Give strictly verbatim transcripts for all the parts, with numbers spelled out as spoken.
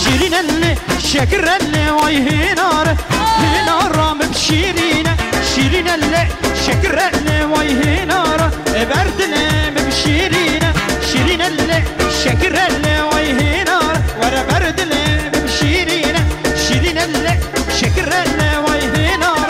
شيرين اللي شكر اللي وي هنار هنار رام بشيرين شيرين اللي شكر اللي وي هنار برد اللي بشيرين شيرين اللي شكر اللي وي هنار ورا برد اللي بشيرين شيرين اللي شكر اللي وي هنار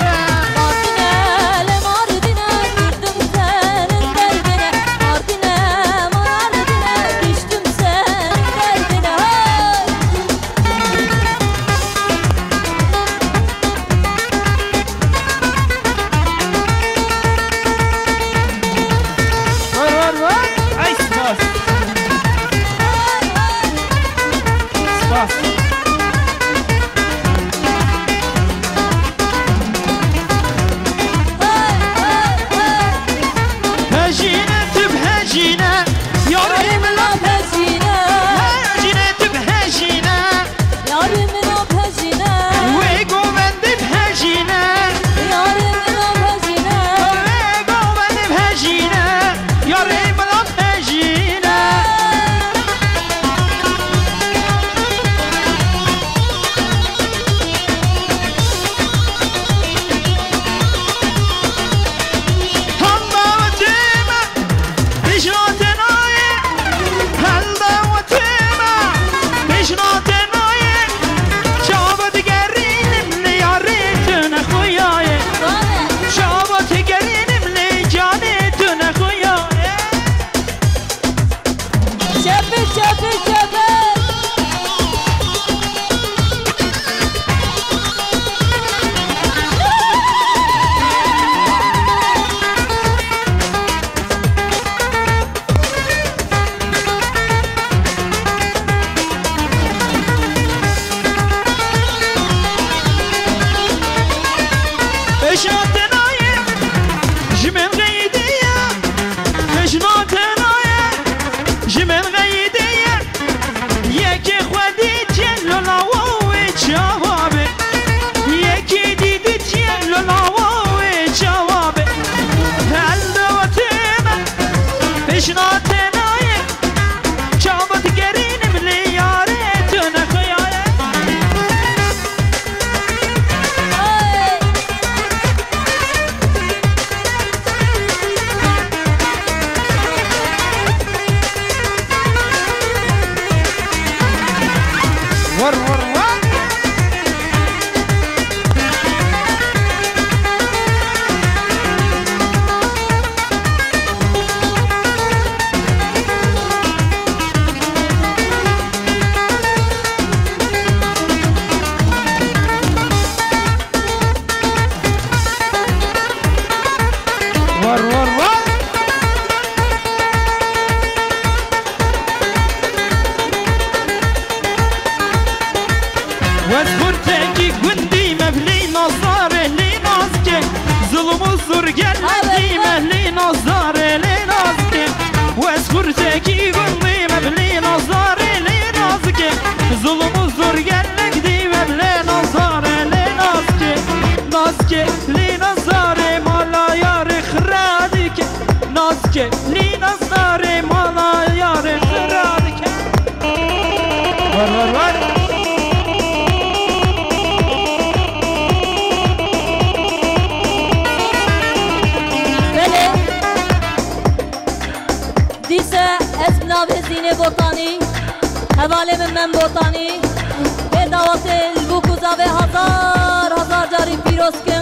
حواله من من بوتانی به دعوت البوکوزا و هزار هزار جاری پیروز کم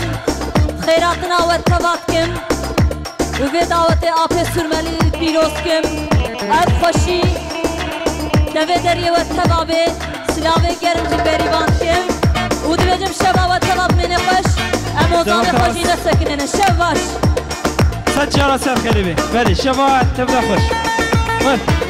خیراتنا و اتباط کم و به دعوت آب سرملی پیروز کم اب خوشی دوه دریه و اتبابه سلاوه گرنج بریبان کم و دوجم شبا و اتباب من خوش اموزان خوشی نسکنن شب باش صد جارة سر خلیبه بله شبا اتباب خوش